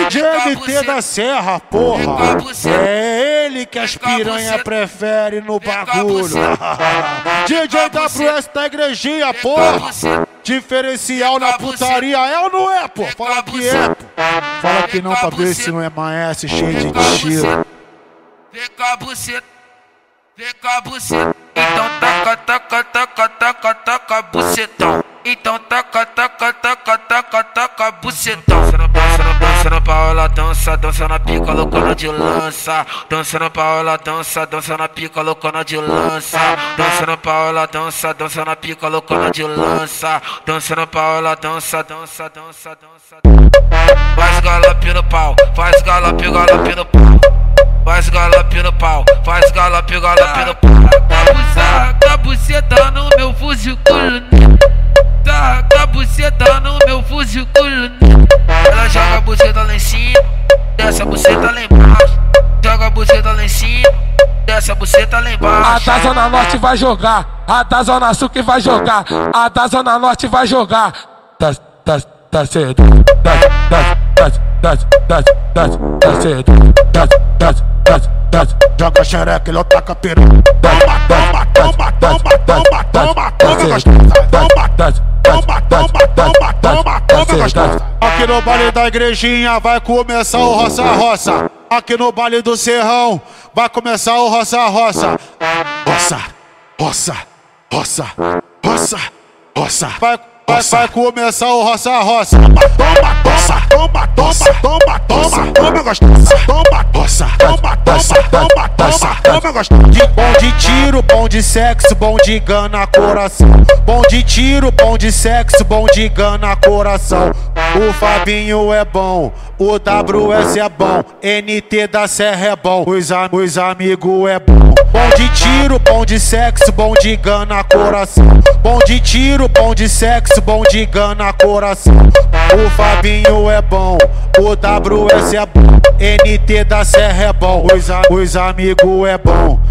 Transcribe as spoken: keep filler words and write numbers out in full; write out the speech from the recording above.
D J M T da Serra, porra. É ele que as piranha prefere no bagulho. D J W S da igrejinha, porra. Diferencial na putaria, é ou não é, pô? Fala que é, pô. Fala que não pra ver se não é maestro cheio de tiro. Vem com a buceta, vem com a buceta. Então taca, taca, taca, taca, taca, bucetão. Então taca, taca, taca, taca, taca, bucetão. Dança na dança na dança na paola, dança, dança na pica, loucona de lança. Dança na paola, dança, dança na pica, loucona de lança. Dança na paola, dança, dança na pica, loucona de lança. Dança na paola, dança, dança, dança, dança. Faz galope no pau, faz galope, galope no pau. Faz galope no pau, faz galope, galope no pau. Taca a buceta no meu fuzil colunino. Taca a buceta no meu fuzil colunino. Ela joga a buceta lá em cima, desce a buceta lá embaixo. Joga a buceta lá em cima, desce a buceta lá embaixo. A da Zona Norte vai jogar, a da Zona Sul que vai jogar, a da Zona Norte vai jogar. Tá, tá, tá cedo, tá, tá, tá, tá, tá, tá, tá cedo, tá, tá, tá, tá. Joga xereca, ele taca piranha. Toma, toma, toma, toma, toma, toma, toma, gostosa. Toma, toma, toma, toma, toma, toma, gostosa. Aqui no baile da igrejinha vai começar o roça-roça. Aqui no baile do Serrão vai começar o roça-roça. Roça, roça, roça, roça, roça. Vai Vai, vai começar o roça-roça. Toma, toma, toma, toma, toma, toma, toma, gostosa. Toma, roça, toma, toma, toma, toma, toma, gostosa. Bom de tiro, bom de sexo, bom de gana coração. Bom de tiro, bom de sexo, bom de gana coração. O Fabinho é bom, o W S é bom, N T da Serra é bom, os, am os amigos é bom. Bom de tiro, bom de sexo, bom de gana coração. Bom de tiro, bom de sexo, bom de gana coração. O Fabinho é bom, o W S é bom, N T da Serra é bom, os, am os amigos é bom.